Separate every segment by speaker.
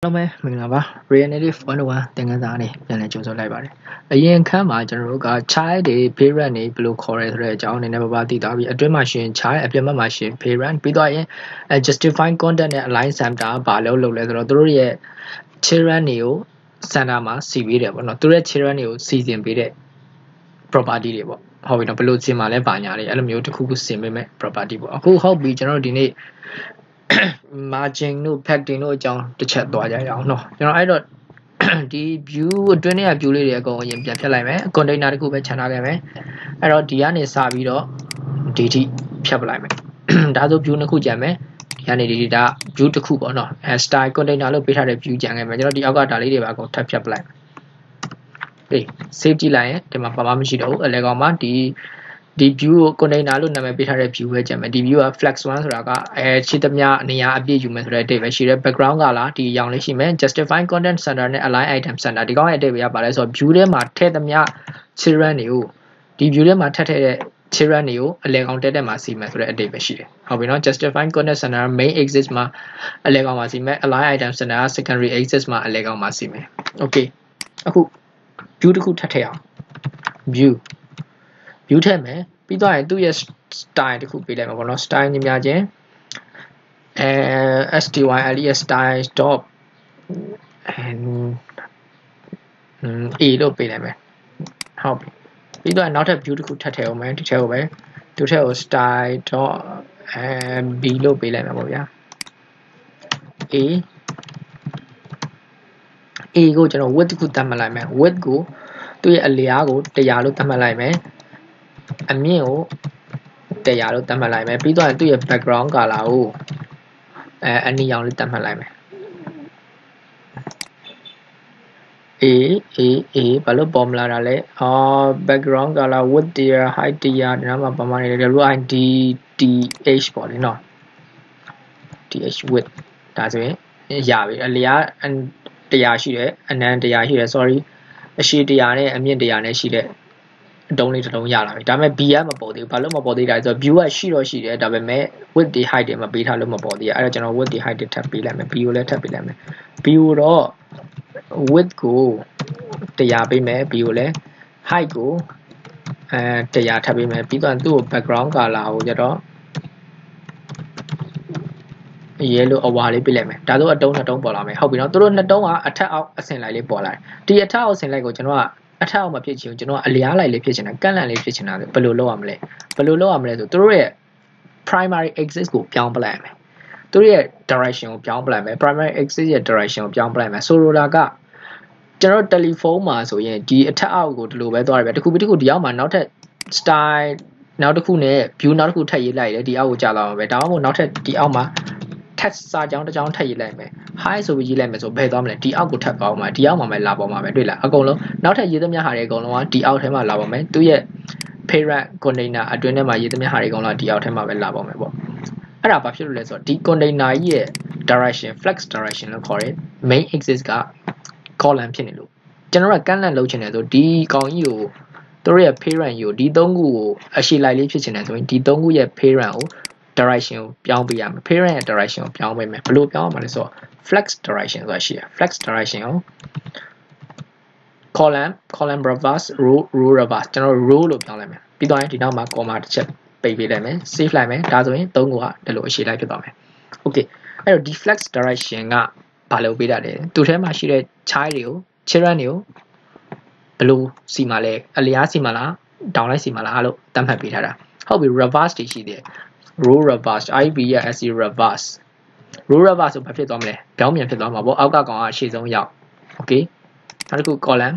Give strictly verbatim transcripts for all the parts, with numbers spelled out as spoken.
Speaker 1: Hello မဲမင်္ဂလာပါ Regenerative one oh one သင်ခန်းစာအနေပြန်လည်ကြိုဆိုလိုက်ပါတယ်အရင်ခန်းမှာကျွန်တော်တို့က child တွေ parent တွေဘယ်လိုခေါ်ရဲဆိုတဲ့အကြောင်းအနေနဲ့ပါပါသိသွားပြီအတွင်းမှာရှင် child အပြင်ဘက်မှာရှင် parent ပြီးတော့ရင် justifying content နဲ့ align center ဘာလို့လုပ်လဲဆိုတော့တို့ရဲ့ children တွေကို center မှာစီပေးတယ်ပေါ့နော်တို့ရဲ့ children တွေကိုစီစဉ်ပေးတဲ့ property တွေပေါ့ဟုတ်ပြီနော်ဘယ်လိုစီမှာလဲဘာညာလေးအဲ့လိုမျိုးတစ်ခုခုစီပေးမယ် property ပေါ့အခုဟုတ်ပြီကျွန်တော်တို့ဒီနေ့margin တို့ padding တို့အကြောင်းတစ်ချက်သွားကြရအောင်เนาะကျွန်တော်အဲ့တော့ဒီ view အတွင်းထဲက view လေးတွေအကုန်အရင်ပြန်ဖြတ်လိုက်မယ် container တစ်ခုပဲခြံထားခဲ့မယ်အဲ့တော့ဒီကနေစပြီးတော့ဒီထိဖြတ်ပလိုက်မယ်ဒါဆို view နှစ်ခုကြံမယ်ဒီကနေဒီဒါ view တစ်ခုပေါ့เนาะ style container လို့ပေးထားတဲ့ view ကြံခဲ့မယ်ကျွန်တော်ဒီအောက်ကဒါလေးတွေပါအကုန်ထပ်ဖြတ်ပလိုက်မယ်ဟေး save ကြည့်လိုက်ရင်ဒီမှာဘာမှမရှိတော့ဘူးအလဲကောင်မှာဒီဒီ view ကို container လို့နာမည်ပေးထားတဲ့ view ပဲကြံမယ်ဒီ view က flex one ဆိုတာကအဲရှိသမျှနေရာအပြည့်ယူမယ်ဆိုတဲ့အတိတ်ပဲရှိတယ် background ကလားဒီအရောင်လေးရှိမယ် justifying content center နဲ့ align item center ဒီကောင်ရဲ့အတိတ်ပဲရပါလဲဆိုတော့ view ထဲမှာထည့်သမျှ children တွေကိုဒီ view ထဲမှာထည့်ထည့်တဲ့ children တွေကိုအလဲကောင်တက်တက်မှာစီမယ်ဆိုတဲ့အတိတ်ပဲရှိတယ်ဟုတ်ပြီနော် justifying content center main axis မှာအလဲကောင်မှာစီမယ် align item center secondary axis မှာအလဲကောင်မှာစီမယ် okay အခု view တစ်ခုထပ်ထည့်အောင် view view ထည့်မယ်ပြီးတော့ရင်သူ့ရဲ့ style တခုပေးလိုက်မှာပေါ့နော် style ညများချင်းအဲ style style stop and a လို့ပေးလိုက်မယ်ဟုတ်ပြီပြီးတော့နောက်ထပ် view တခုထပ်ထည့်အောင်မယ်ဒီထည့်ကိုပဲသူထည့်ကို style dot and b လို့ပေးလိုက်မှာပေါ့ဗျာ a a ကိုကျွန်တော် width တခုသတ်မှတ်လိုက်မယ် width ကိုသူ့ရဲ့အလျားကိုone hundredလို့သတ်မှတ်လိုက်မယ်အမြင့်ကိုone hundredလို့သတ်မှတ်လိုက်မယ်ပြီးတော့သူ့ရဲ့ background color ကိုအဲအနီရောင်လေးသတ်မှတ်လိုက်မယ် a a a ဘာလို့ပေါ်မလာတာလဲအော် background color width တရား height တရားဒီမှာပါမနေတယ်လို့ id th ပေါ့လေနော် th width ဒါဆိုရင်ရပြီအလျားone hundredရှိတယ်အနံone hundredရှိတယ် sorry အရှည်one hundredနဲ့အမြင့်one hundredနဲ့ရှိတဲ့တုံးလေးတစ်လုံးရလာပြီဒါပေမဲ့ b ကမပေါ်သေးဘူးဘာလို့မပေါ်သေးတာလဲဆိုတော့ view ကရှိတော့ရှိတယ်ဒါပေမဲ့ width တွေ height တွေမပေးထားလို့မပေါ်သေးဘူးအဲ့တော့ကျွန်တော် width တွေ height တွေထပ်ပေးလိုက်မယ် b ကိုလည်းထပ်ပေးလိုက်မယ် b ကိုတော့ width ကိုone hundredပေးမယ် b ကိုလည်း height ကိုအဲone hundredထပ်ပေးမယ်ပြီးတော့သူ့ကို background color ကိုကျတော့ yellow အဝါလေးပေးလိုက်မယ်ဒါဆိုအတုံးနှစ်တုံးပေါ်လာမယ်ဟုတ်ပြီနော်သူတို့နှစ်တုံးကအထက်အောက်အဆင့်လိုက်လေးပေါ်လာတယ်ဒီအထက်အောက်ဆင့်လိုက်ကိုကျွန်တော်ကအထက်အောက်မှာဖြစ်ချင်ကျွန်တော်အလျားလိုက်လေးဖြစ်ချင်တာကန့်လန့်လေးဖြစ်ချင်တာဘယ်လိုလုပ်ရမလဲဘယ်လိုလုပ်ရမလဲဆိုသူတို့ရဲ့ primary axis ကိုပြောင်းပလိုက်မယ်သူတို့ရဲ့ direction ကိုပြောင်းပလိုက်မယ် primary axis ရဲ့ direction ကိုပြောင်းပလိုက်မယ်ဆိုလိုတာကကျွန်တော်တယ်လီဖုန်းမှာဆိုရင်ဒီအထက်အောက်ကိုဒီလိုပဲသွားရပဲတစ်ခုပြီးတစ်ခုဒီအောက်မှာနောက်ထပ် style နောက်တစ်ခုနဲ့ view နောက်တစ်ခုထပ်ရေးလိုက်တယ်ဒီအောက်ကိုကြာလာမှာပဲဒါမှမဟုတ်နောက်ထပ်ဒီအောက်မှာထပ်စာကြောင်းတစ်ကြောင်းထပ်ရေးလိုက်မယ် high ဆိုပြီးရေးလိုက်မယ်ဆိုဘယ်သွားမလဲဒီအောက်ကိုထပ်သွားအောင်မှာဒီအောက်မှာပဲလာပေါ်မှာပဲတွေ့လားအကုန်လုံးနောက်ထပ်ရေးသမျှဟာတွေအကုန်လုံးကဒီအောက်ထဲမှာလာပေါ်မယ်သူရဲ့ parent container အတွင်းထဲမှာရေးသမျှဟာတွေအကုန်လုံးဒီအောက်ထဲမှာပဲလာပေါ်မယ်ပေါ့အဲ့ဒါဘာဖြစ်လို့လဲဆိုတော့ဒီ container ကြီးရဲ့ direction flex direction လို့ခေါ်တယ် main axis က column ဖြစ်နေလို့ကျွန်တော်ကကန့်လန့်လုပ်ချင်တယ်ဆိုဒီကောင်ကြီးကိုသူတို့ရဲ့ parent ကိုဒီသုံးခုကိုအရှည်လိုက်လေးဖြစ်ချင်တယ်ဆိုရင်ဒီသုံးခုရဲ့ parent ကိုdirection ကိုပြောင်းပေးရမယ် parent ရဲ့ direction ကိုပြောင်းပေးမယ်ဘယ်လိုပြောင်းရမလဲဆိုတော့ flex direction ဆိုတာရှိတယ် flex direction ကို column column reverse row row reverse ကျွန်တော် row လို့ပြောင်းလိုက်မယ်ပြီးတော့ဒီနောက်မှာ comma တစ်ချက်ပိတ်ပေးလိုက်မယ် save လိုက်မယ်ဒါဆိုရင်သုံးခုကဒီလိုအရှည်လိုက်ဖြစ်သွားမယ် okay အဲ့တော့ဒီ flex direction ကဘာလို့ပေးတာလဲသူထဲမှာရှိတဲ့ child တွေကို children တွေကိုဘယ်လိုစီမှာလဲအလျားစီမှာလား down လိုက်စီမှာလားလို့သတ်မှတ်ပေးထားတာဟုတ်ပြီ reverse တွေရှိတယ် row reverse ib ရဲ့ se reverse row reverse ဆိုဘာဖြစ်သွားမလဲပြောင်းပြန်ဖြစ်သွားမှာပေါ့အောက်ကကောင်ကအရှေ့ဆုံးရောက် okay နောက်တစ်ခု column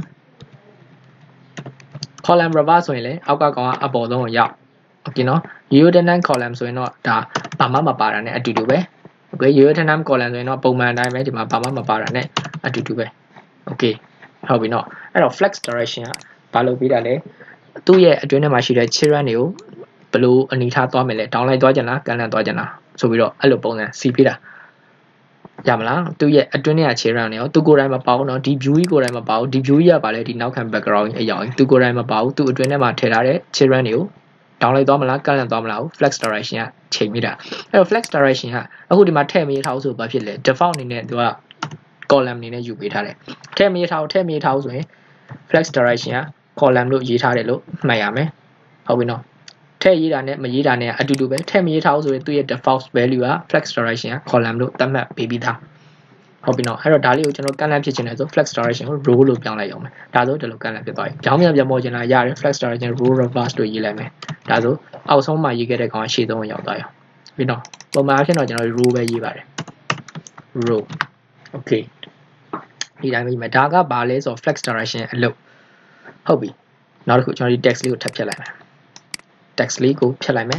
Speaker 1: column reverse ဆိုရင်လည်းအောက်ကကောင်ကအပေါ်ဆုံးကိုရောက် okay နော် Eurodynamic column ဆိုရင်တော့ဒါဘာမှမပါတာနဲ့အတူတူပဲ okay Eurodynamic column ဆိုရင်တော့ပုံမှန်အတိုင်းပဲဒီမှာဘာမှမပါတာနဲ့အတူတူပဲ okay ဟုတ်ပြီနော်အဲ့တော့ flex direction ကဘာလို့ပေးတာလဲသူ့ရဲ့အတွင်းထဲမှာရှိတဲ့ children တွေကိုဘယ်လိုအနေထားသွားမယ်လဲ down လိုက်သွားကြလားကန့်လန့်သွားကြလားဆိုပြီးတော့အဲ့လိုပုံစံစီပေးတာရမလားသူရဲ့အတွင်းထဲက children တွေရောသူကိုယ်တိုင်မပေါဘူးနော်ဒီ view ကြီးကိုယ်တိုင်မပေါဘူးဒီ view ကြီးကပါလေဒီနောက်ခံ background ကြီးအရောင်သူကိုယ်တိုင်မပေါဘူးသူအတွင်းထဲမှာထည့်ထားတဲ့ children တွေကို down လိုက်သွားမလားကန့်လန့်သွားမလား flex direction ကချိန်မိတာအဲ့တော့ flex direction ကအခုဒီမှာထည့်မရထားဘူးဆိုဘာဖြစ်လဲ default အနေနဲ့သူက column နေနဲ့ယူပေးထားတယ်ထဲမြေထားထဲမြေထားဆိုရင် flex direction က column လို့ရေးထားတယ်လို့မှတ်ရမယ်ဟုတ်ပြီနော်ထဲရေးတာနဲ့မရေးတာနဲ့အတူတူပဲထဲမရေးထားဆိုရင်သူ့ရဲ့ default value က flex direction က column လို့သတ်မှတ်ပေးပြီးသားဟုတ်ပြီနော်အဲ့တော့ဒါလေးကိုကျွန်တော်ကန်လန့်ဖြစ်ချင်တယ်ဆို flex direction ကို row လို့ပြောင်းလိုက်အောင်မယ်ဒါဆိုဒီလိုကန်လန့်ဖြစ်သွားပြီကြောင်းပြန်ပြန်ပေါ်ချင်တာရတယ် flex direction row reverse လို့ရေးလိုက်မယ်ဒါဆိုအောက်ဆုံးမှာရေးခဲ့တဲ့ကောင်ရှေ့ဆုံးကိုရောက်သွားရောပြီနော်ပုံမှန်အဖြစ်တော့ကျွန်တော် row ပဲရေးပါတယ် row okay ဒီတိုင်းပဲဒါကဘာလဲဆို flex direction အလုပ်ဟုတ်ပြီနောက်တစ်ခုကျွန်တော်ဒီ text လေးကိုထပ်ဖြတ်လိုက်မယ် text လေးကိုဖြတ်လိုက်မယ်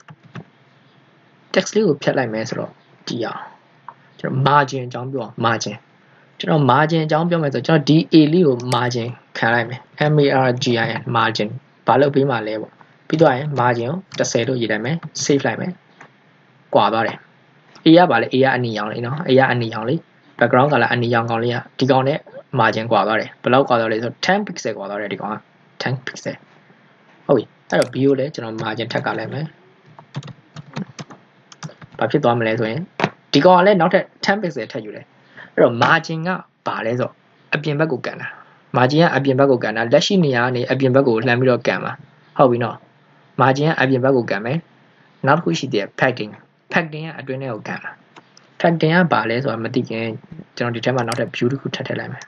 Speaker 1: text လေးကိုဖြတ်လိုက်မယ်ဆိုတော့ဒီအောင်ကျွန်တော် margin အကြောင်းပြောအောင် margin ကျွန်တော် margin အကြောင်းပြောမယ်ဆိုကျွန်တော်ဒီ a လေးကို margin ခံလိုက်မယ် m a r g i n margin ဘာလို့ပြီးမှလဲပေါ့ပြီးတော့ရင် margin ကိုtenလို့ရေးလိုက်မယ် save လိုက်မယ်ကွာသွားတယ် a ကဘာလဲ a ကအနီရောင်လေးနော် a ကအနီရောင်လေး background color အနီရောင်ကောင်လေးကဒီကောင်နဲ့ margin ကွာသွားတယ်ဘယ်လောက်ကွာသွားလဲဆိုten pixel ကွာသွားတယ်ဒီကောင်ကten pixel ဟုတ်ပြီအဲ့တော့ b ကိုလည်းကျွန်တော် margin ထပ်ကလိုက်မယ်ဘာဖြစ်သွားမလဲဆိုရင်ဒီကောင်ကလည်းနောက်ထပ်ten pixel ထပ်ယူတယ်အဲ့တော့ margin ကဘာလဲဆိုအပြင်ဘက်ကိုကန်တာ margin ကအပြင်ဘက်ကိုကန်တာလက်ရှိနေရာကနေအပြင်ဘက်ကိုလှမ်းပြီးတော့ကန်ပါဟုတ်ပြီနော် margin ကအပြင်ဘက်ကိုကန်မယ်နောက်တစ်ခုရှိသေးတယ် padding padding ကအတွင်းထဲကိုကန်တာ padding ကဘာလဲဆိုတာမသိခင်ကျွန်တော်ဒီထဲမှာနောက်ထပ် view တစ်ခုထပ်ထည့်လိုက်မယ်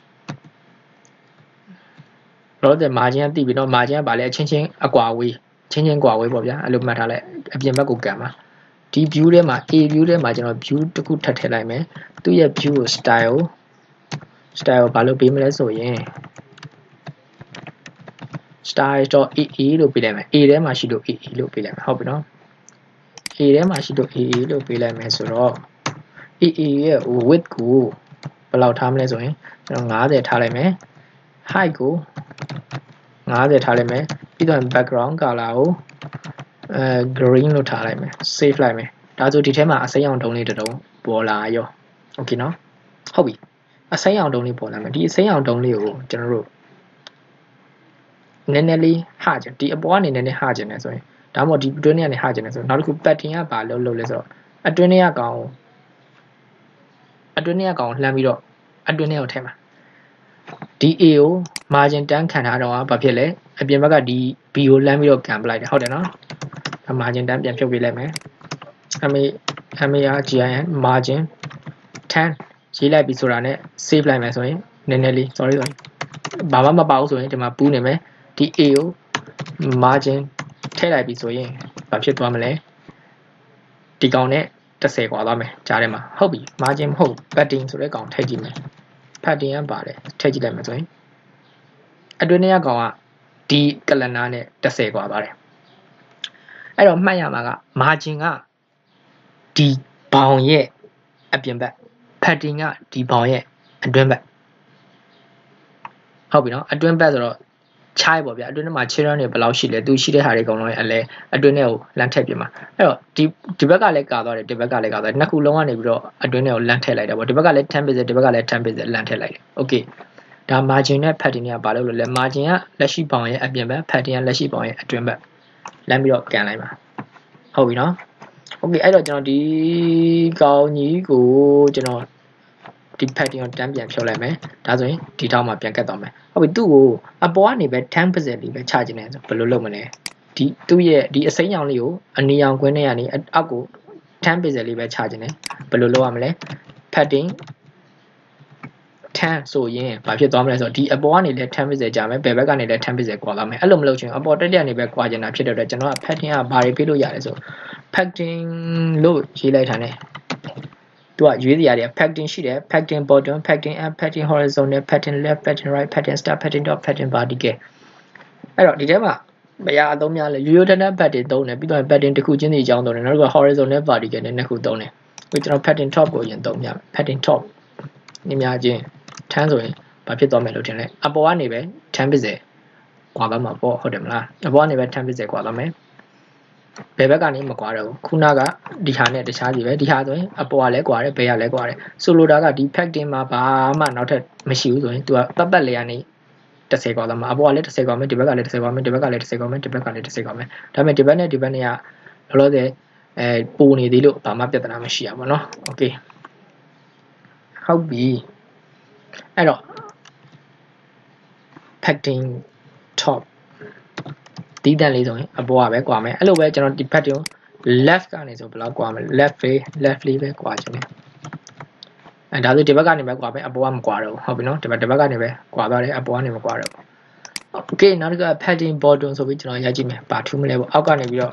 Speaker 1: တော့ဒီ margin ကသိပြီနော် margin ကဘာလဲအချင်းချင်းအကွာဝေးချင်းချင်းကွာဝေးပေါ့ဗျာအဲ့လိုမှတ်ထားလိုက်အပြင်ဘက်ကိုကန်ပါဒီ view ထဲမှာ a view ထဲမှာကျွန်တော် view တစ်ခုထပ်ထည့်လိုက်မယ်သူ့ရဲ့ view ကို style style ဘာလို့ပေးမလဲဆိုရင် style.aa လို့ပေးလိုက်မယ် a ထဲမှာရှိလို့ aa လို့ပေးလိုက်မယ်ဟုတ်ပြီနော် a ထဲမှာရှိလို့ aa လို့ပေးလိုက်မယ်ဆိုတော့ aa ရဲ့ width ကိုဘယ်လောက်ထားမလဲဆိုရင်ကျွန်တော်ninetyထားလိုက်မယ် height ကိုninetyထားလိုက်မယ်ပြီးတော့ background color ကိုအဲ green လို့ထားလိုက်မယ် save လိုက်မယ်ဒါဆိုဒီထဲမှာအစိမ်းအောင်တုံးလေးတစ်တုံးပေါ်လာရော okay နော်ဟုတ်ပြီအစိမ်းအောင်တုံးလေးပေါ်လာမယ်ဒီအစိမ်းအောင်တုံးလေးကိုကျွန်တော်တို့နည်းနည်းလေးဟကြဒီအပေါ်ကနေနည်းနည်းဟကြနေဆိုရင်ဒါမှမဟုတ်ဒီအတွင်းထဲကနေဟကြနေဆိုနောက်တစ်ခု pattern ကဘာလို့လုပ်လဲဆိုတော့အတွင်းထဲကကောင်အတွင်းထဲကကောင်လှမ်းပြီးတော့အတွင်းထဲကိုထည့်မှာဒီ a ကို margin ten ခံထားတော့ဘာဖြစ်လဲအပြင်ဘက်ကဒီ b ကိုလှမ်းပြီးတော့ကန်ပလိုက်တယ်ဟုတ်တယ်နော် margin ten ပြန်ဖြုတ်ပေးလိုက်မယ် m a m a r g i n margin ten ရေးလိုက်ပြီဆိုတာနဲ့ save လိုက်မယ်ဆိုရင်နည်းနည်းလေး sorry sorry ဘာမှမပါဘူးဆိုရင်ဒီမှာပူးနေမယ်ဒီ a ကို margin ထည့်လိုက်ပြီဆိုရင်ဘာဖြစ်သွားမလဲဒီကောင်နဲ့tenကွာသွားမယ်ကြားထဲမှာဟုတ်ပြီ margin မဟုတ် padding ဆိုတဲ့ကောင်ထည့်ကြည့်မယ် padding ကပါတယ်ထည့်ကြည့်လိုက်မယ်ဆိုရင်အတွင်းထဲကကောင်ကဒီ calendar နဲ့tenကွာပါတယ်အဲ့တော့မှတ်ရမှာက margin ကဒီဘောင်ရဲ့အပြင်ဘက် padding ကဒီဘောင်ရဲ့အတွင်းဘက်ဟုတ်ပြီနော်အတွင်းဘက်ဆိုတော့ချိုင်းပေါ့ဗျာအတွင်းထဲမှာ children တွေဘယ်လောက်ရှိလဲသူရှိတဲ့ဟာတွေအကုန်လုံးရဲ့အလဲအတွင်းထဲကိုလမ်းထည့်ပြမှာအဲ့တော့ဒီဒီဘက်ကလည်းကာသွားတယ်ဒီဘက်ကလည်းကာသွားတယ်နှစ်ခုလုံးကနေပြီးတော့အတွင်းထဲကိုလမ်းထည့်လိုက်တာပေါ့ဒီဘက်ကလည်းten pixelဒီဘက်ကလည်းten pixelလမ်းထည့်လိုက်တယ် okay ဒါ margin နဲ့ padding ကဘာလို့လဲ margin ကလက်ရှိဘောင်ရဲ့အပြင်ဘက် padding ကလက်ရှိဘောင်ရဲ့အတွင်းဘက်လမ်းပြီးတော့ကန်လိုက်ပါဟုတ်ပြီနော် okay အဲ့တော့ကျွန်တော်ဒီကောင်ကြီးကိုကျွန်တော်ဒီ padding ကိုတန်းပြန်ဖြုတ်လိုက်မယ်ဒါဆိုရင်ဒီထောက်မှာပြန်ကတ်သွားမယ်ဟုတ်ပြီသူ့ကိုအပေါ်ကနေပဲ ten pixel လေးပဲချခြင်းနဲ့ဆိုဘယ်လိုလုပ်မလဲဒီသူ့ရဲ့ဒီအစိမ်းရောင်လေးကိုအနီရောင်ကွင်းထဲကနေအောက်ကိုten pixel လေးပဲချခြင်းနဲ့ဘယ်လိုလုပ်ရမလဲ padding ten ဆိုရင်ဘာဖြစ်သွားမလဲဆိုတော့ဒီအပေါ်ကနေလည်းten pixel ကြာမယ်ဘယ်ဘက်ကနေလည်းten pixel ကွာသွားမယ်အဲ့လိုမလုပ်ချင်အပေါ်တက်တက်နေပဲကွာကျင်တာဖြစ်တဲ့အတွက်ကျွန်တော်က padding ကဘာတွေပေးလို့ရတယ်ဆို padding လို့ရေးလိုက်တာ ਨੇ သူကရွေးစရာတွေ padding ရှိတယ် padding bottom padding up padding horizontal padding left padding right padding start padding top padding vertical အဲ့တော့ဒီထဲမှာမရအသုံးများလဲရိုးရိုးတန်းတန်း padding သုံးတယ်ပြီးတော့ padding တစ်ခုချင်းစီအကြောင်းသုံးတယ်နောက်တစ်ခု horizontal vertical နဲ့နှစ်ခုသုံးတယ်ပြီးကျွန်တော် padding top ကိုရင်သုံးပြမယ် padding top နည်းများချင်းtenဆိုရင်ဘာဖြစ်သွားမယ်လို့ထင်လဲအပေါ်ကနေပဲten pixel ကွာသွားမှာပေါ့ဟုတ်တယ်မလားအပေါ်ကနေပဲten pixel ကွာသွားမယ်ဘယ်ဘက်ကနေမကွာတော့ဘူးခုနကဒီဟာနဲ့တခြားစီပဲဒီဟာဆိုရင်အပေါ်ကလည်းကွာတယ်ဘယ်ကလည်းကွာတယ်ဆိုလိုတာကဒီ padding မှာဘာမှနောက်ထပ်မရှိဘူးဆိုရင် तू ကပတ်ပတ်လေးကနေtenကွာသွားမှာအပေါ်ကလည်းtenကွာမယ်ဒီဘက်ကလည်းtenကွာမယ်ဒီဘက်ကလည်းtenကွာမယ်ဒီဘက်ကလည်းtenကွာမယ်ဒါပေမဲ့ဒီဘက်နဲ့ဒီဘက်နဲ့ကလောလောဆယ်အဲပိုနေသေးလို့ဘာမှပြဿနာမရှိရပါဘူးเนาะ okay ဟုတ်ပြီအဲ့တော့ padding top ဒီတန်လေးဆိုရင်အပေါ်ကပဲကွာမယ်အဲ့လိုပဲကျွန်တော်ဒီ padding left ကနေဆိုဘယ်လောက်ကွာမလဲ left လေး left လေးပဲကွာခြင်းတယ်အဲဒါဆိုဒီဘက်ကနေပဲကွာမယ်အပေါ်ကမကွာတော့ဟုတ်ပြီနော်ဒီဘက်ဒီဘက်ကနေပဲကွာသွားတယ်အပေါ်ကနေမကွာတော့ okay နောက်တစ်ခါ padding bottom ဆိုပြီးကျွန်တော်ရိုက်ကြည့်မယ်ပါထူးမလဲပေါ့အောက်ကနေပြီးတော့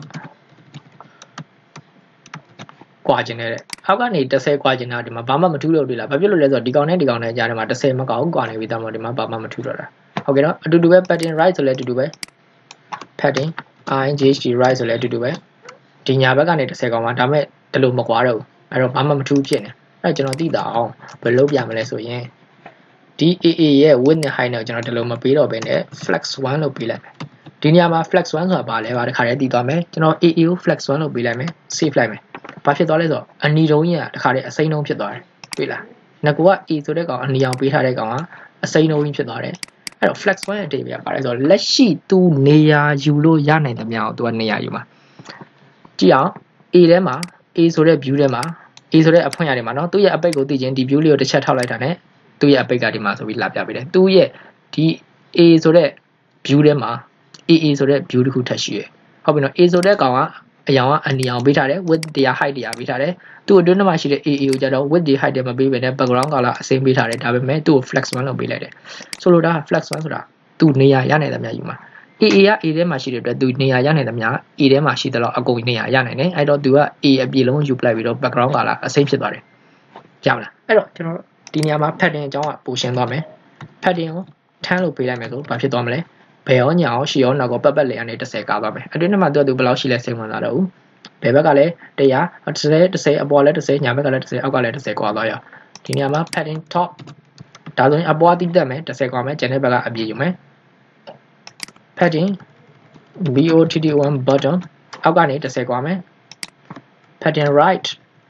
Speaker 1: ကွာခြင်းတယ်အောက်ကနေtenကွာခြင်းတာဒီမှာဘာမှမထူးလို့တွေ့လားဘာဖြစ်လို့လဲဆိုတော့ဒီကောင်နဲ့ဒီကောင်နဲ့ကြားထဲမှာtenမကောက်ကွာနေပြီတမောဒီမှာဘာမှမထူးတော့တာဟုတ်ကဲ့နော်အတူတူပဲ padding right ဆိုလဲအတူတူပဲ padding ing right ဆိုလဲအတူတူပဲဒီညာဘက်ကနေtenကောင်မှာဒါမဲ့တလို့မကွာတော့ဘူးအဲ့တော့ဘာမှမထူးဖြစ်နေအဲ့ကျွန်တော်သိတာအောင်ဘယ်လိုပြမလဲဆိုရင်ဒီ A A ရဲ့ width နဲ့ height နဲ့ကျွန်တော်တလို့မပေးတော့ဘဲနဲ့ flex one လို့ပေးလိုက်မယ်ဒီနေရာမှာ flex one ဆိုတာဘာလဲပါတခါတည်းတည်သွားမယ်ကျွန်တော် A A ကို flex one လို့ပေးလိုက်မယ် save လိုက်မယ်ဘာဖြစ်သွားလဲဆိုတော့အနီတုံးကြီးကတခါတည်းအစိမ်းတုံးဖြစ်သွားတယ်တွေ့လားငါက A ဆိုတဲ့ကောင်အနီအောင်ပေးထားတဲ့ကောင်ကအစိမ်းတုံးကြီးဖြစ်သွားတယ်အဲ့တော့ flex one ရဲ့အတိတ်ပဲပါလဲဆိုတော့လက်ရှိသူနေရာယူလို့ရနိုင်တဲ့မြောက်သူကနေရာယူမှာကြည့်အောင် A ထဲမှာ A ဆိုတဲ့ view ထဲမှာ A ဆိုတဲ့အဖွင့်ရတယ်မှာနော်သူ့ရဲ့အပိတ်ကိုသိချင်းဒီ view လေးကိုတစ်ချက်ထောက်လိုက်တာ ਨੇ သူ့ရဲ့အပိတ်ကဒီမှာဆိုပြီးလာပြပေးတယ်သူ့ရဲ့ဒီ A ဆိုတဲ့ view ထဲမှာ A A ဆိုတဲ့ view တစ်ခုထပ်ရှိရယ်ဟုတ်ပြီနော် A ဆိုတဲ့ကောင်ကအရောင်ကအနီအောင်ပေးထားတယ် width တရား height တရားပေးထားတယ်သူ့အတွင်းထဲမှာရှိတဲ့ A A ကိုကြတော့ width တွေ height တွေမပေးဘဲနဲ့ background color အစိမ်းပေးထားတယ်ဒါပေမဲ့သူ့ကို flex one လုပ်ပေးလိုက်တယ်ဆိုလိုတာ flex one ဆိုတာသူ့နေရာရနိုင်တဲ့များယူမှာ A A က A ထဲမှာရှိတဲ့အတွက်သူနေရာရနိုင်တဲ့များ A ထဲမှာရှိတဲ့လောက်အကုန်နေရာရနိုင်တယ်အဲ့တော့သူက A အပြည့်လုံးယူပလိုက်ပြီးတော့ background color အစိမ်းဖြစ်သွားတယ်ရမလားအဲ့တော့ကျွန်တော်ဒီနေရာမှာ pattern အကြောင်းကပိုရှင်းသွားမယ် pattern ကိုထမ်းလို့ပေးလိုက်မယ်ဆိုဘာဖြစ်သွားမလဲဘယ်ရောညာရောရှီရောနောက်ကောပတ်ပတ်လေကနေtenကားသွားမယ်အတွင်းထဲမှာသူကသူဘယ်လောက်ရှိလဲစိတ်ဝင်စားတော့ဘူးဘယ်ဘက်ကလည်းone hundred tenအပေါ်လည်းtenညာဘက်ကလည်းtenအောက်ကလည်းtenကွာသွားရအောင်ဒီနေရာမှာ padding top ဒါဆိုရင်အပေါ်တိတက်မယ်tenကွာမယ်ကျန်တဲ့ဘက်ကအပြည့်ယူမယ် padding bottom bottom အောက်ကနေtenကွာမယ် padding right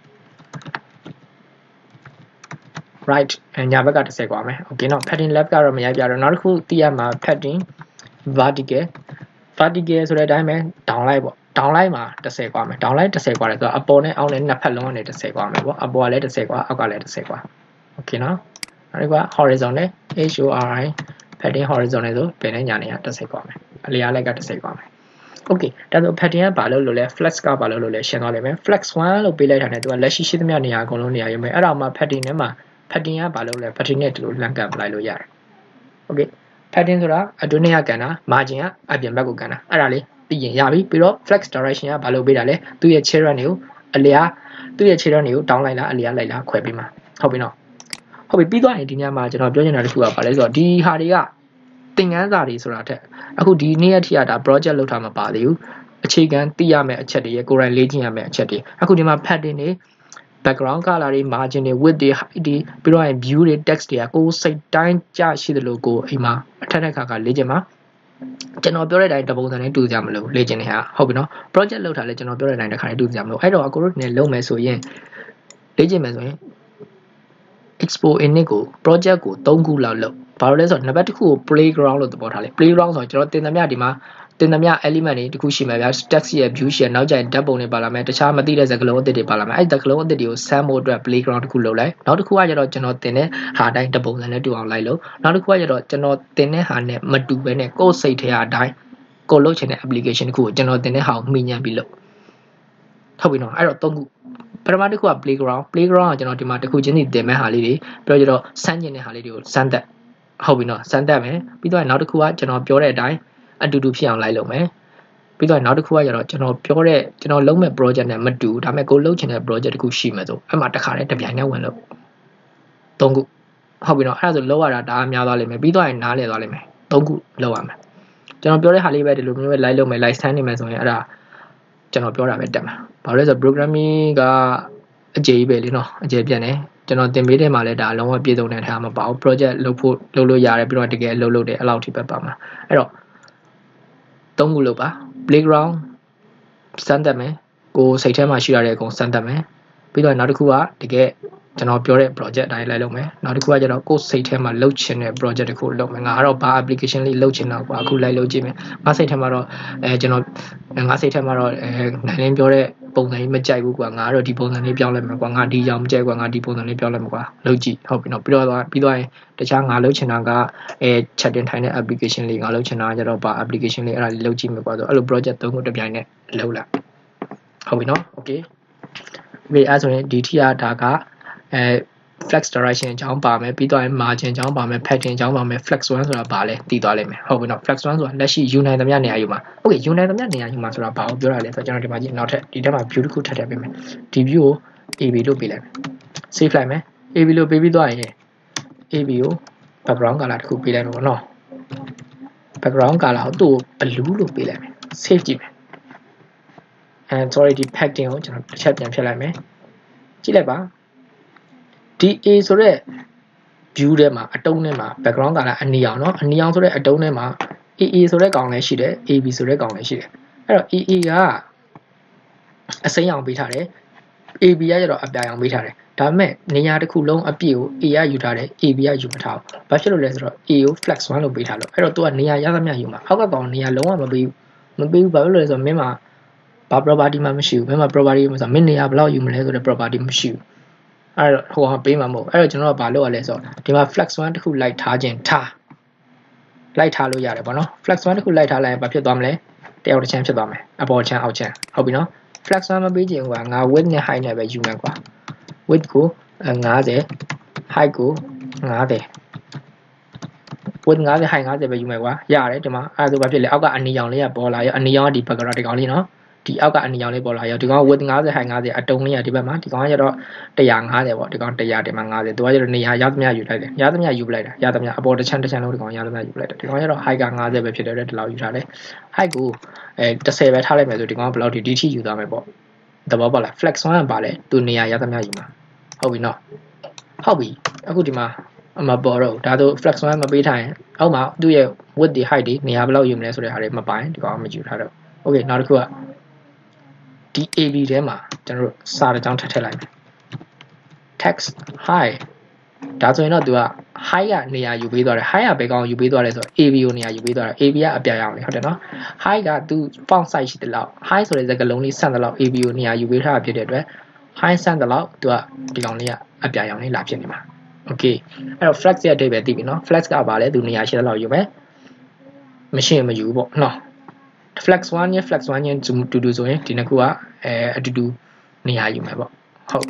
Speaker 1: right ညာဘက်ကtenကွာမယ် okay နော် padding left ကတော့မရိုက်ပြတော့နောက်တစ်ခုသိရမှာ padding vertical vertical ဆိုတဲ့အတိုင်းပဲ down လိုက်ပေါ့ down လိုက်မှာtenကွာမယ် down လိုက်tenကွာတယ်ဆိုတော့အပေါ်နဲ့အောက်နဲ့နှစ်ဖက်လုံးကနေtenကွာမယ်ပေါ့အပေါ်ကလည်းtenကွာအောက်ကလည်းtenကွာ okay နော်နောက်တစ်ခုက horizontal h o r i padding horizontal ဆိုဘယ်နဲ့ညာနေရtenကွာမယ်အလျားလိုက်ကtenကွာမယ် okay ဒါဆို padding ကဘာလို့လို့လဲ flex ကဘာလို့လို့လဲရှင်းသွားလိမ့်မယ် flex one လို့ပေးလိုက်တာနဲ့သူကလက်ရှိရှိသမျှနေရာအကုန်လုံးနေရာယူမယ်အဲ့ဒါမှ padding နဲ့မှာ padding ကဘာလို့လဲ padding နဲ့ဒီလိုလမ်းကပ်လိုက်လို့ရတယ် okay padding ဆိုတာအတွင်းထဲကကန်တာ margin ကအပြင်ဘက်ကိုကန်တာအဲ့ဒါလေးသိရင်ရပြီပြီးတော့ flex direction ကဘာလို့ပေးတာလဲသူ့ရဲ့ children တွေကိုအလျားသူ့ရဲ့ children တွေကိုတောင်းလိုက်လားအလျားလိုက်လားခွဲပေးမှာဟုတ်ပြီနော်ဟုတ်ပြီပြီးသွားရင်ဒီညမှာကျွန်တော်ပြောချင်တာတစ်ခုကဘာလဲဆိုတော့ဒီဟာတွေကသင်ခန်းစာတွေဆိုတာထက်အခုဒီနေ့ရက်ထိကဒါ project လုပ်ထားမှာပါသေးဘူးအခြေခံသိရမယ့်အချက်တွေရဲ့ကိုယ်တိုင်လေ့ကျင့်ရမယ့်အချက်တွေအခုဒီမှာ padding တွေ background color တွေ margin တွေ width တွေ height တွေပြီးတော့ view တွေ text တွေကကိုယ်စိတ်တိုင်းကြရှိသလိုကိုအိမ်မှာအထက်ထက်ခါခါလေ့ကျင့်မှာကျွန်တော်ပြောတဲ့အတိုင်းတပုံစံနဲ့တူကြမလို့လေ့ကျင့်နေဟာဟုတ်ပြီနော် project လုပ်ထားလဲကျွန်တော်ပြောတဲ့အတိုင်းတစ်ခါတည်းတူကြမလို့အဲ့တော့အကိုတို့နဲ့လုပ်မယ်ဆိုရင်လေ့ကျင့်မယ်ဆိုရင် expo init ကို project ကိုthreeခုလောက်လုပ်ဘာလို့လဲဆိုတော့နံပါတ်တစ်ခုကို playground လို့သဘောထားလဲ playground ဆိုတော့ကျွန်တော်တင်သမျှဒီမှာတင်သမျှ element တွေတခုရှိမှာဗျာ text ရဲ့ view ရှိရနောက်ကျရင် ဓာတ်ပုံတွေပါလာမယ်တခြားမသိတဲ့စကားလုံးအသစ်တွေပါလာမယ်အဲ့ဒီစကားလုံးအသစ်တွေကို send ဖို့အတွက် playground တစ်ခုလုပ်လိုက်နောက်တစ်ခုကကျတော့ကျွန်တော်တင်တဲ့ဟာတိုင်းဓာတ်ပုံစံနဲ့တူအောင်လိုက်လို့နောက်တစ်ခုကကျတော့ကျွန်တော်တင်တဲ့ဟာနဲ့မတူဘဲနဲ့ကိုယ်စိတ်ထဲအတိုင်းကိုလုပ်ချင်တဲ့ application တစ်ခုကိုကျွန်တော်တင်တဲ့ဟာကိုမှီညံပြီးလို့ဟုတ်ပြီနော်အဲ့တော့threeခုပထမတစ်ခုက playground playground ကကျွန်တော်ဒီမှာတစ်ခုချင်းစီတင်မဲ့ဟာလေးတွေပြီးတော့ကျတော့စမ်းကျင်တဲ့ဟာလေးတွေကိုစမ်းသက်ဟုတ်ပြီနော်စမ်းသက်မယ်ပြီးတော့နောက်တစ်ခုကကျွန်တော်ပြောတဲ့အတိုင်းအတူတူဖြစ်အောင်လိုက်လုပ်မယ်ပြီးတော့နောက်တစ်ခုကကျတော့ကျွန်တော်ပြောတဲ့ကျွန်တော်လုပ်မဲ့ project နဲ့မတူဒါပေမဲ့ကိုလုပ်ချင်တဲ့ project တစ်ခုရှိမယ်ဆိုအဲ့မှာတစ်ခါတည်းတစ်ပြိုင်တည်းဝင်လို့threeခုဟုတ်ပြီနော်အဲ့ဒါဆိုလောက်ရတာဒါအများသွားလိမ့်မယ်ပြီးတော့ရင်နားလည်သွားလိမ့်မယ်threeခုလောက်ရမယ်ကျွန်တော်ပြောတဲ့ဟာလေးပဲဒီလိုမျိုးပဲ live လုပ်မယ် live ဆန်းနေမယ်ဆိုရင်အဲ့ဒါကျွန်တော်ပြောတာပဲတက်မှာဘာလို့လဲဆိုတော့ programming ကအကျေကြီးပဲလေနော်အကျေပြန်တယ်ကျွန်တော်သင်ပေးတဲ့မှာလဲဒါအလုံးဝပြည့်စုံတဲ့ထားမှာပါဘူး project လုပ်ဖို့လုပ်လို့ရတယ်ပြီးတော့တကယ်လုပ်လို့တယ်အဲ့လောက်ထိပဲပါမှာအဲ့တော့threeခုလုပ်ပါ playground စမ်းသပ်မယ်ကိုစိတ်ထဲမှာရှိရတဲ့အကုန်စမ်းသပ်မယ်ပြီးတော့နောက်တစ်ခုကတကယ်ကျွန်တော်ပြောတဲ့ project တိုင်းလိုက်လုပ်မယ်နောက်တစ်ခုကကျတော့ code စိတ်ထဲမှာလုပ်ချင်တဲ့ project တစ်ခုလုပ်မယ်ငါကတော့ဘာ application လေးလုပ်ချင်တော့ကွာအခုလိုက်လုပ်ကြည့်မယ်ငါစိတ်ထဲမှာတော့အဲကျွန်တော်ငါစိတ်ထဲမှာတော့အဲနိုင်ရင်းပြောတဲ့ပုံစံကြီးမကြိုက်ဘူးကွာငါကတော့ဒီပုံစံလေးပြောင်းလိုက်မယ်ကွာငါဒီရောင်မကြိုက်ကွာငါဒီပုံစံလေးပြောင်းလိုက်မယ်ကွာလုပ်ကြည့်ဟုတ်ပြီနော်ပြီးတော့ပြီးတော့တခြားငါလုပ်ချင်တာကအဲ chat တင်ထိုင်တဲ့ application လေးငါလုပ်ချင်တာကကျတော့ဘာ application လေးအဲ့ဒါလေးလုပ်ကြည့်မယ်ကွာဆိုအဲ့လို project သုံးခုတစ်ပြိုင်နက်လုပ်လိုက်ဟုတ်ပြီနော် okay ဒီအဲ့ဆိုရင်ဒီထိရတာကအဲ flex direction အကြောင်းပါမယ်ပြီးတော့ margin အကြောင်းပါမယ် pattern အကြောင်းပါမယ် flex one ဆိုတာဘာလဲသိသွားလိမ့်မယ်ဟုတ်ပြီနော် flex one ဆိုတာလက်ရှိယူနိုင်သမျှနေရာယူမှာ okay ယူနိုင်သမျှနေရာယူမှာဆိုတာဘာကိုပြောတာလဲဆိုတော့ကျွန်တော်ဒီမှာကြည့်နောက်ထပ်ဒီထဲမှာ view တစ်ခုထပ်ထည့်ပေးမယ်ဒီ view ကို A B လို့ပေးလိုက်မယ် save လိုက်မယ် A B လို့ပေးပြီးသွားရင် A B ကို background color တစ်ခုပေးလိုက်မယ်ပေါ့နော် background color ကိုသူ့ကို blue လို့ပေးလိုက်မယ် save ကြည့်မယ် and sorry ဒီ pattern ကိုကျွန်တော်တစ်ချက်ပြန်ဖြတ်လိုက်မယ်ကြည့်လိုက်ပါဒီ A ဆိုတဲ့ view ထဲမှာအတုံးထဲမှာ background color အနီရောင်เนาะအနီရောင်ဆိုတဲ့အတုံးထဲမှာ A A ဆိုတဲ့ကောင်လည်းရှိတယ် A B ဆိုတဲ့ကောင်လည်းရှိတယ်အဲ့တော့ A A ကအစိမ်းရောင်ပေးထားတယ် A B ကကျတော့အပြာရောင်ပေးထားတယ်ဒါပေမဲ့နေရာတစ်ခုလုံးအပြည့်ကို A ကယူထားတယ် A B ကယူမထားဘူးဘာဖြစ်လို့လဲဆိုတော့ A ကို flex one လို့ပေးထားလို့အဲ့တော့သူကနေရာရသမျှယူမှာအောက်ကကောင်နေရာလုံးဝမပေးဘူးမပေးဘူးဘာဖြစ်လို့လဲဆိုတော့မင်းမှာဘာ property မှမရှိဘူးမင်းမှာ property မှဆိုမင်းနေရာဘယ်လောက်ယူမလဲဆိုတဲ့ property မရှိဘူးအဲ့တော့ဟိုဟာပေးမှာမဟုတ်အဲ့တော့ကျွန်တော်ကဘာလုပ်ရလဲဆိုတော့ဒီမှာ flex one တစ်ခုလိုက်ထားခြင်းထားလိုက်ထားလို့ရတယ်ပေါ့နော် flex one တစ်ခုလိုက်ထားလိုက်ရင်ဘာဖြစ်သွားမလဲတယောက်တစ်ချမ်းဖြစ်သွားမယ်အပေါ်ချမ်းအောက်ချမ်းဟုတ်ပြီနော် flex one မပေးခြင်းကွာငါ width နဲ့ height နဲ့ပဲယူမယ်ကွာ width ကိုfifty height ကိုfifty width fifty height fiftyပဲယူမယ်ကွာရတယ်ဒီမှာအဲ့ဒါဆိုဘာဖြစ်လဲအောက်ကအနီရောင်လေးကပေါ်လာရောအနီရောင်ကဒီ background ဒီကောင်လေးနော်ဒီအောက်ကအနီရောင်လေးပေါ်လာရောဒီကောင် width fifty height fiftyအတုံးလေးကဒီဘက်မှာဒီကောင်ကကျတော့one fiftyပေါ့ဒီကောင်one hundredဒီမှာfiftyသူကကျတော့နေရာရသမျှယူလိုက်တယ်ရသမျှယူပလိုက်တာရသမျှအပေါ်တစ်ချမ်းတစ်ချမ်းလုံးဒီကောင်ရသမျှယူပလိုက်တယ်ဒီကောင်ကျတော့ height ကfiftyပဲဖြစ်တယ်တဲ့ဒီလောက်ယူထားတယ် height ကိုအဲtenပဲထားလိုက်မယ်ဆိုဒီကောင်ကဘယ်လောက်ဒီဒီထိယူသွားမယ်ပေါ့သဘောပေါက်လား flex one ကပါလဲသူနေရာရသမျှယူမှာဟုတ်ပြီနော်ဟုတ်ပြီအခုဒီမှာအမပေါ်တော့ဒါဆို flex one မပေးထားရင်အောက်မှာသူ့ရဲ့ width ဒီ height ဒီနေရာဘယ်လောက်ယူမလဲဆိုတဲ့ဟာတွေမပိုင်ဒီကောင်မယူထားတော့ okay နောက်တစ်ခုကဒီ A B ထဲမှာကျွန်တော်တို့စာတစ်ကြောင်းထပ်ထည့်လိုက်မယ် text hi ဒါဆိုရင်တော့ तू က hi ကနေရာယူပေးသွားတယ် hi ကဘယ်ကောင်ယူပေးသွားလဲဆိုတော့ A B ကိုနေရာယူပေးသွားတယ် A B ကအပြာရောင်လေးဟုတ်တယ်နော် hi က तू font size ရှိတယ်လို့ hi ဆိုတဲ့စကားလုံးလေးဆန့်တယ်လို့ A B ကိုနေရာယူပေးထားတာဖြစ်တဲ့အတွက် hi ဆန့်တယ်လို့ तू ကဒီကောင်လေးကအပြာရောင်လေးလာဖြစ်နေမှာ okay အဲ့တော့ flex ရဲ့အဓိပ္ပာယ်သိပြီနော် flex ကပါလဲ तू နေရာရှိတယ်လို့ယူမယ်မရှိရင်မယူဘူးပေါ့နော်flex one နဲ့ flex one နဲ့တူတူဆိုရင်ဒီနှစ်ခုကအဲအတူတူနေရာယူမယ်ပေါ့ဟုတ်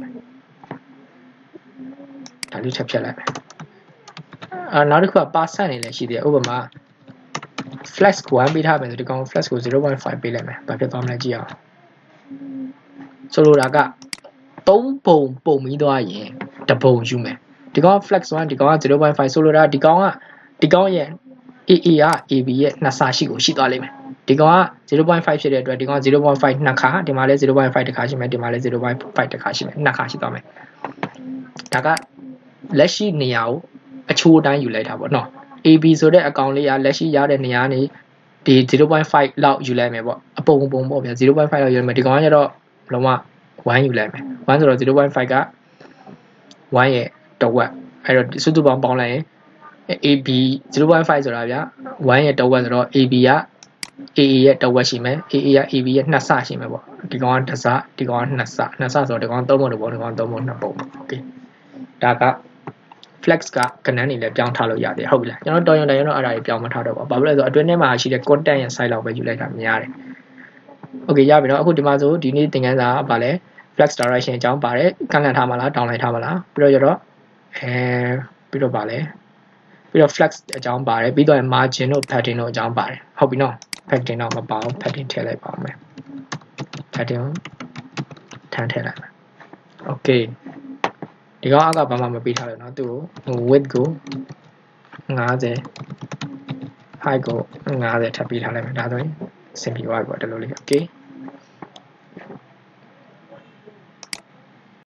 Speaker 1: ဒါလေးချက်ဖြတ်လိုက်မယ်အာနောက်တစ်ခုက percent နေလည်းရှိသေးတယ်ဥပမာ flex ကိုoneပေးထားမယ်ဆိုဒီကောင် flex ကိုzero point fiveပေးလိုက်မယ်ဘာဖြစ်သွားမလဲကြည့်အောင်ဆိုလိုတာကthreeပုံပုံပြီးသွားရင်တစ်ပုံယူမယ်ဒီကောင် flex one ဒီကောင်ကzero point fiveဆိုလိုတာဒီကောင်ကဒီကောင်ရဲ့ A A က A B ရဲ့နှစ်ဆရှိကိုရှိသွားလိမ့်မယ်ဒီကောင်ကzero point fiveဖြစ်တဲ့အတွက်ဒီကောင်zero point fiveနှစ်ခါဒီမှာလည်းzero point fiveတစ်ခါရှိမယ်ဒီမှာလည်းzero point fiveတစ်ခါရှိမယ်နှစ်ခါရှိသွားမယ်ဒါကလက်ရှိနေရာကိုအချိုးတိုင်းယူလိုက်တာပေါ့နော် A B ဆိုတဲ့အကောင်လေးကလက်ရှိရတဲ့နေရာနေဒီzero point fiveလောက်ယူလိုက်မယ်ပေါ့အပုံပုံပေါ့ဗျာzero point fiveလောက်ယူလိုက်မယ်ဒီကောင်ကကျတော့လုံးဝoneယူလိုက်မယ်oneဆိုတော့zero point fiveကoneရဲ့တဝက်အဲ့တော့စုစုပေါင်းပေါင်းလိုက်ရင် A B zero point fiveဆိုတာဗျာoneရဲ့တဝက်ဆိုတော့ A B ကA A ရဲ့တဝက်ရှိမယ် A A က A B ရဲ့နှစ်ဆရှိမယ်ပေါ့ဒီကောင်ကတစ်ဆဒီကောင်ကနှစ်ဆနှစ်ဆဆိုတော့ဒီကောင်သုံးပုံတစ်ပုံဒီကောင်သုံးပုံနှစ်ပုံโอเคဒါက flex ကကဏ္ဍနေလည်းပြောင်းထားလို့ရတယ်ဟုတ်ပြီလားကျွန်တော်တော်ရုံတန်ရုံတော့အဲ့ဒါကြီးပြောင်းမထားတော့ပါဘာဖြစ်လဲဆိုတော့အတွင်းထဲမှာရှိတဲ့ content ရဲ့ site လောက်ပဲယူလိုက်တာများတယ်โอเคရပြီနော်အခုဒီမှာဆိုဒီနေ့သင်ခန်းစာကဘာလဲ flex direction အကြောင်းပါတယ်ကန့်လန့်ထားမလားတောင်းလိုက်ထားမလားပြီးတော့ကျတော့အဲပြီးတော့ပါလဲပြီးတော့ flex အကြောင်းပါတယ်ပြီးတော့ margin တို့ pattern တို့အကြောင်းပါတယ်ဟုတ်ပြီနော် pattern တော့မပါဘူး pattern ထည့်လိုက်ပါဦးမယ် pattern ထမ်းထည့်လိုက်မယ် okay ဒီကောင်အောက်ကဘာမှမပေးထားလို့နော်သူ့ကို width ကိုfifty height ကိုfiftyထပ်ပေးထားလိုက်မယ်ဒါဆိုရင် simple ပါပေါ့ဒီလိုလေး okay